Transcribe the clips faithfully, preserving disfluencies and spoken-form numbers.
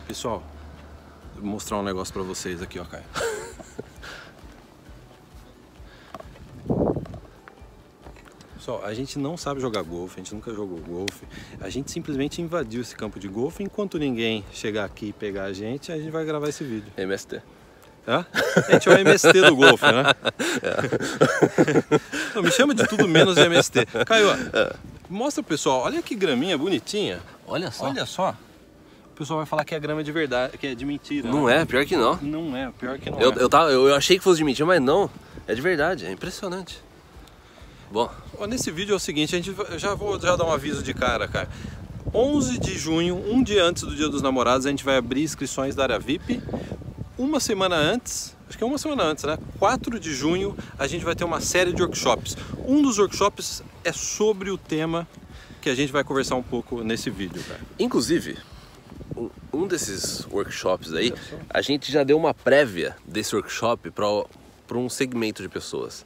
Pessoal, vou mostrar um negócio pra vocês aqui, ó, Caio. Pessoal, a gente não sabe jogar golfe, a gente nunca jogou golfe. A gente simplesmente invadiu esse campo de golfe. Enquanto ninguém chegar aqui e pegar a gente, a gente vai gravar esse vídeo. M S T. Hã? A gente é o M S T do golfe, né? É. Não, me chama de tudo menos de M S T. Caio, é. Mostra pro pessoal, olha que graminha bonitinha. Olha só. Olha só. O pessoal vai falar que é grama de verdade, que é de mentira. Não né? é, pior que não. Não é, pior que não eu, é. Eu, tava, eu achei que fosse de mentira, mas não. É de verdade, é impressionante. Bom. Nesse vídeo é o seguinte, a gente já vou já dar um aviso de cara, cara. onze de junho, um dia antes do Dia dos Namorados, a gente vai abrir inscrições da área V I P. Uma semana antes, acho que é uma semana antes, né? quatro de junho, a gente vai ter uma série de workshops. Um dos workshops é sobre o tema que a gente vai conversar um pouco nesse vídeo, cara. Inclusive, um desses workshops aí, a gente já deu uma prévia desse workshop para um segmento de pessoas.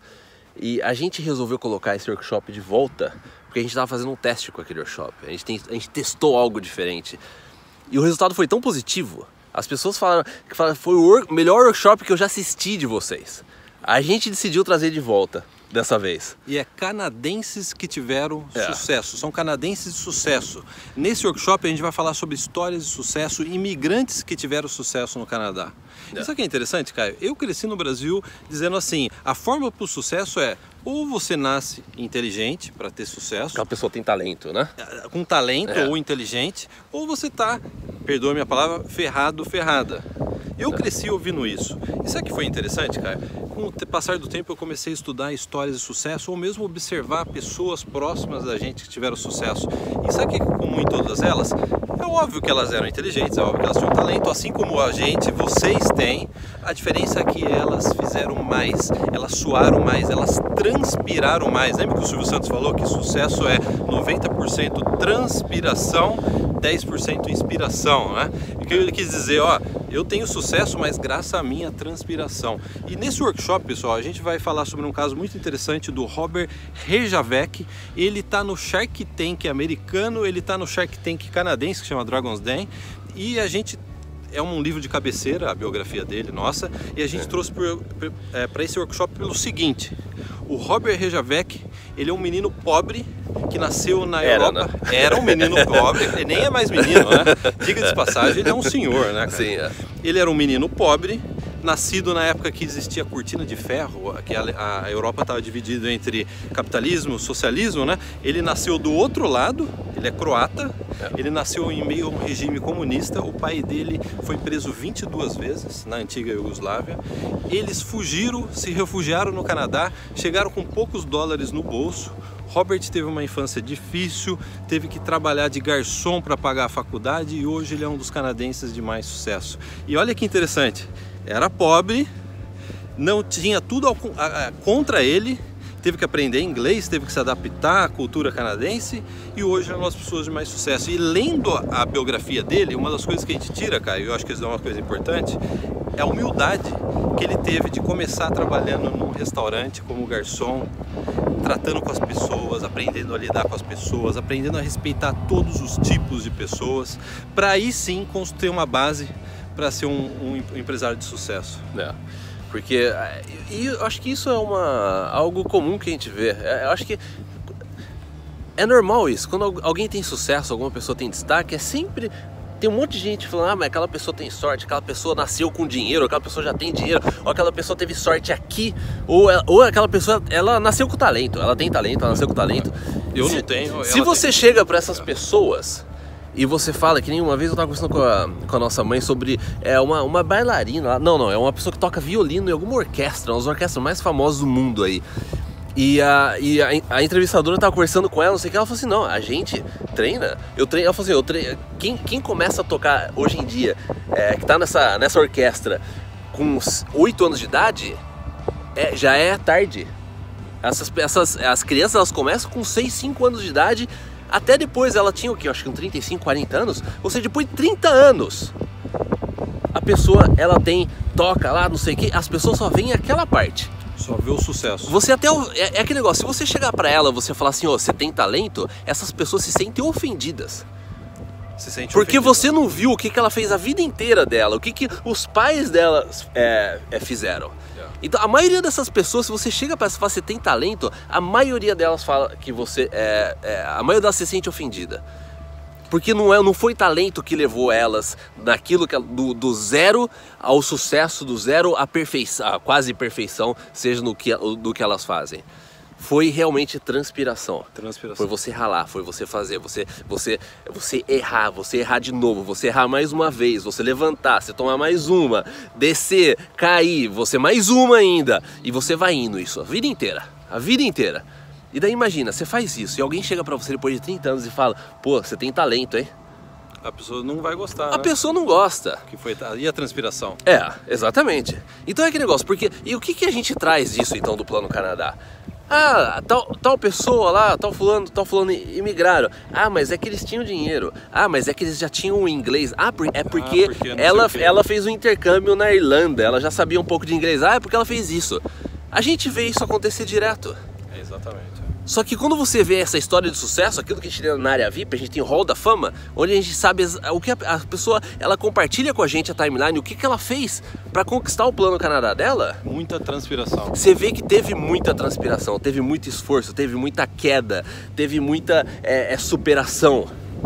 E a gente resolveu colocar esse workshop de volta porque a gente estava fazendo um teste com aquele workshop. A gente, tem, a gente testou algo diferente. E o resultado foi tão positivo. As pessoas falaram que foi o melhor workshop que eu já assisti de vocês. A gente decidiu trazer de volta dessa vez. E é canadenses que tiveram é. sucesso, são canadenses de sucesso. Nesse workshop a gente vai falar sobre histórias de sucesso, imigrantes que tiveram sucesso no Canadá. É. Isso aqui é interessante, Caio. Eu cresci no Brasil dizendo assim, a fórmula para o sucesso é ou você nasce inteligente para ter sucesso. Aquela pessoa tem talento, né? Com talento é. ou inteligente, ou você tá, perdoa minha palavra, ferrado, ferrada. Eu cresci ouvindo isso. E sabe o que foi interessante, Caio? Com o passar do tempo eu comecei a estudar histórias de sucesso ou mesmo observar pessoas próximas da gente que tiveram sucesso. E sabe que, como em todas elas, é óbvio que elas eram inteligentes, é óbvio que elas tinham talento, assim como a gente, vocês têm. A diferença é que elas fizeram mais, elas suaram mais, elas transpiraram mais. Lembra que o Silvio Santos falou que sucesso é noventa por cento transpiração, dez por cento inspiração, né? E o que ele quis dizer, ó, eu tenho sucesso, mas graças à minha transpiração. E nesse workshop, pessoal, a gente vai falar sobre um caso muito interessante do Robert Herjavec. Ele tá no Shark Tank americano, ele tá no Shark Tank canadense, que chama Dragon's Den, e a gente... É um livro de cabeceira, a biografia dele, nossa, e a gente é. trouxe para é, esse workshop pelo seguinte: o Robert Herjavec, ele é um menino pobre que nasceu na Era, Europa. Né? Era um menino pobre, ele nem é mais menino, né? Diga de passagem, ele é um senhor, né, cara? Sim, é. Ele era um menino pobre, nascido na época que existia a cortina de ferro, que a, a Europa estava dividida entre capitalismo e socialismo, né? Ele nasceu do outro lado, ele é croata, é. ele nasceu em meio a um regime comunista, o pai dele foi preso vinte e duas vezes na antiga Iugoslávia. Eles fugiram, se refugiaram no Canadá, chegaram com poucos dólares no bolso. Robert teve uma infância difícil, teve que trabalhar de garçom para pagar a faculdade e hoje ele é um dos canadenses de mais sucesso. E olha que interessante, era pobre, não tinha tudo ao, a, a, contra ele, teve que aprender inglês, teve que se adaptar à cultura canadense e hoje é uma das pessoas de mais sucesso. E lendo a, a biografia dele, uma das coisas que a gente tira, Caio, eu acho que isso é uma coisa importante, é a humildade que ele teve de começar trabalhando num restaurante como garçom, tratando com as pessoas, aprendendo a lidar com as pessoas, aprendendo a respeitar todos os tipos de pessoas, para aí sim construir uma base para ser um, um empresário de sucesso. É, porque e eu acho que isso é uma, algo comum que a gente vê. Eu acho que é normal isso. Quando alguém tem sucesso, alguma pessoa tem destaque, é sempre... Tem um monte de gente falando, ah, mas aquela pessoa tem sorte, aquela pessoa nasceu com dinheiro, aquela pessoa já tem dinheiro, ou aquela pessoa teve sorte aqui, ou, ou aquela pessoa, ela nasceu com talento, ela tem talento, ela nasceu com talento. Eu se, não tenho. Se você tem. chega para essas pessoas e você fala, que nem uma vez eu estava conversando com a, com a nossa mãe sobre é, uma, uma bailarina, não, não, é uma pessoa que toca violino em alguma orquestra, uma das orquestras mais famosas do mundo aí. E a, e a, a entrevistadora tava conversando com ela, não sei o que, ela falou assim, não, a gente treina, eu treino, ela falou assim, eu treino, quem, quem começa a tocar hoje em dia, é, que tá nessa, nessa orquestra com oito anos de idade, é, já é tarde. Essas, essas, as crianças, elas começam com seis, cinco anos de idade, até depois ela tinha o que, eu acho que uns trinta e cinco, quarenta anos, ou seja, depois de trinta anos, a pessoa, ela tem, toca lá, não sei o que, as pessoas só veem aquela parte. Só vê o sucesso. Você até, é, é aquele negócio, se você chegar pra ela, você falar assim, ó, oh, você tem talento, essas pessoas se sentem ofendidas. Se sente Porque ofendido. você não viu o que, que ela fez a vida inteira dela, o que, que os pais dela é, é, fizeram. Yeah. Então a maioria dessas pessoas, se você chega para falar que você tem talento, a maioria delas fala que você é, é a maioria delas se sente ofendida. Porque não, é, não foi talento que levou elas naquilo que do, do zero ao sucesso, do zero à perfeição, à quase perfeição, seja no que, do que elas fazem. Foi realmente transpiração. Transpiração. Foi você ralar, foi você fazer, você, você, você errar, você errar de novo, você errar mais uma vez, você levantar, você tomar mais uma, descer, cair, você mais uma ainda. E você vai indo isso a vida inteira, a vida inteira. E daí imagina, você faz isso e alguém chega pra você depois de trinta anos e fala, pô, você tem talento, hein? A pessoa não vai gostar, A né? pessoa não gosta. Que foi, e a transpiração? É, exatamente. Então é aquele negócio, porque... E o que, que a gente traz disso então do Plano Canadá? Ah, tal, tal pessoa lá, tal fulano, tal fulano imigraram. Ah, mas é que eles tinham dinheiro. Ah, mas é que eles já tinham o inglês. Ah, é porque, ah, porque ela, ela fez um intercâmbio na Irlanda. Ela já sabia um pouco de inglês. Ah, é porque ela fez isso. A gente vê isso acontecer direto. É, exatamente. Só que quando você vê essa história de sucesso, aquilo que a gente tem na área V I P, a gente tem o Hall da Fama, onde a gente sabe o que a pessoa, ela compartilha com a gente a timeline, o que, que ela fez para conquistar o Plano Canadá dela. Muita transpiração. Você vê que teve muita transpiração, teve muito esforço, teve muita queda, teve muita é, é, superação.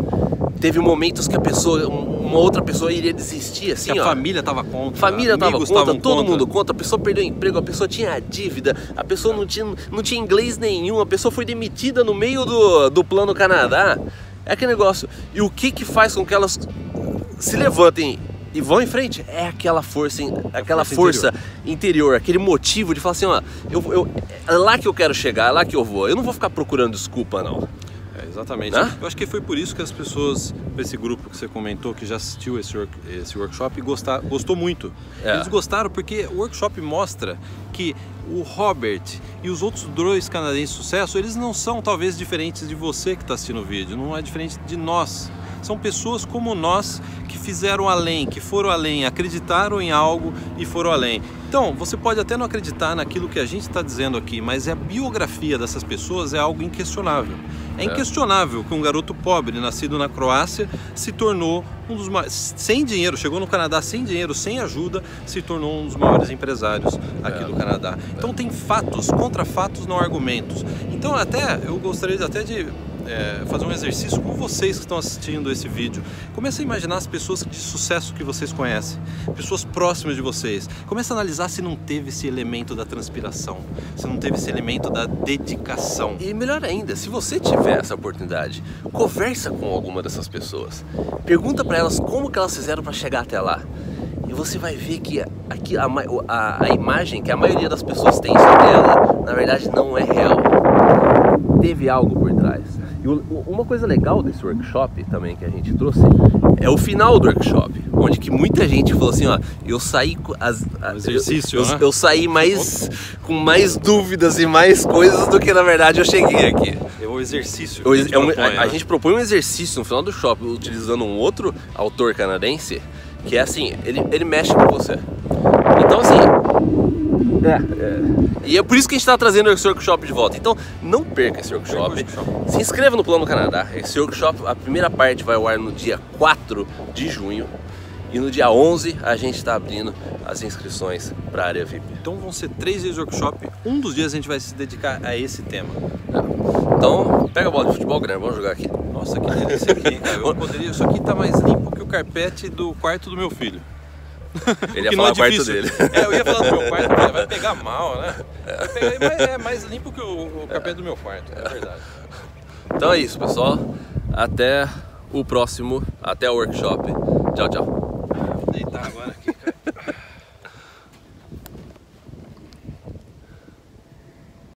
Teve momentos que a pessoa, uma outra pessoa iria desistir, assim, que a ó. família tava contra, Família tava amigos contra, tavam todo contra. mundo contra, a pessoa perdeu o emprego, a pessoa tinha dívida, a pessoa não tinha, não tinha inglês nenhum, a pessoa foi demitida no meio do, do Plano Canadá. É aquele negócio. E o que que faz com que elas se levantem e vão em frente? É aquela força, aquela força, força interior. interior, aquele motivo de falar assim, ó, eu, eu, é lá que eu quero chegar, é lá que eu vou. Eu não vou ficar procurando desculpa, não. É, exatamente. Né? Eu acho que foi por isso que as pessoas, esse grupo que você comentou, que já assistiu esse, work, esse workshop, gostar, gostou muito. É. Eles gostaram porque o workshop mostra que o Robert e os outros dois canadenses de sucesso, eles não são talvez diferentes de você que está assistindo o vídeo, não é diferente de nós. São pessoas como nós que fizeram além, que foram além, acreditaram em algo e foram além. Então, você pode até não acreditar naquilo que a gente está dizendo aqui, mas a biografia dessas pessoas é algo inquestionável. É inquestionável que um garoto pobre, nascido na Croácia, se tornou um dos mais... sem dinheiro, chegou no Canadá sem dinheiro, sem ajuda, se tornou um dos maiores empresários aqui do Canadá. Então tem fatos, contra fatos, não argumentos. Então até, eu gostaria até de... É, fazer um exercício com vocês que estão assistindo esse vídeo. Comece a imaginar as pessoas de sucesso que vocês conhecem, pessoas próximas de vocês. Comece a analisar se não teve esse elemento da transpiração, se não teve esse elemento da dedicação. E melhor ainda, se você tiver essa oportunidade, conversa com alguma dessas pessoas. Pergunta para elas como que elas fizeram para chegar até lá. E você vai ver que aqui a, a, a imagem que a maioria das pessoas tem sobre ela, na verdade não é real. Teve algo por trás. E uma coisa legal desse workshop também que a gente trouxe é o final do workshop, onde que muita gente falou assim, ó, eu saí as, um exercício, eu, né? eu, eu saí mais com mais dúvidas e mais coisas do que na verdade eu cheguei aqui. É o exercício. Eu, que a, gente é um, propõe, a, né? a gente propõe um exercício no final do shopping utilizando um outro autor canadense que é assim, ele, ele mexe com você. Então assim, é, é. E é por isso que a gente está trazendo esse workshop de volta. Então não perca esse workshop. workshop. Se inscreva no Plano Canadá. Esse workshop, a primeira parte vai ao ar no dia quatro de junho. E no dia onze a gente está abrindo as inscrições para a área V I P. Então vão ser três dias de workshop. Um dos dias a gente vai se dedicar a esse tema. É. Então pega a bola de futebol, Guilherme, vamos jogar aqui. Nossa, que delícia aqui, cara. Eu poderia... Isso aqui tá mais limpo que o carpete do quarto do meu filho. Ele ia falar o quarto dele. É, eu ia falar do meu quarto, vai pegar mal, né? Vai pegar, mas é mais limpo que o, o carpete do meu quarto, é verdade. Então é isso, pessoal. Até o próximo, até o workshop. Tchau, tchau. Vou deitar agora aqui, cara.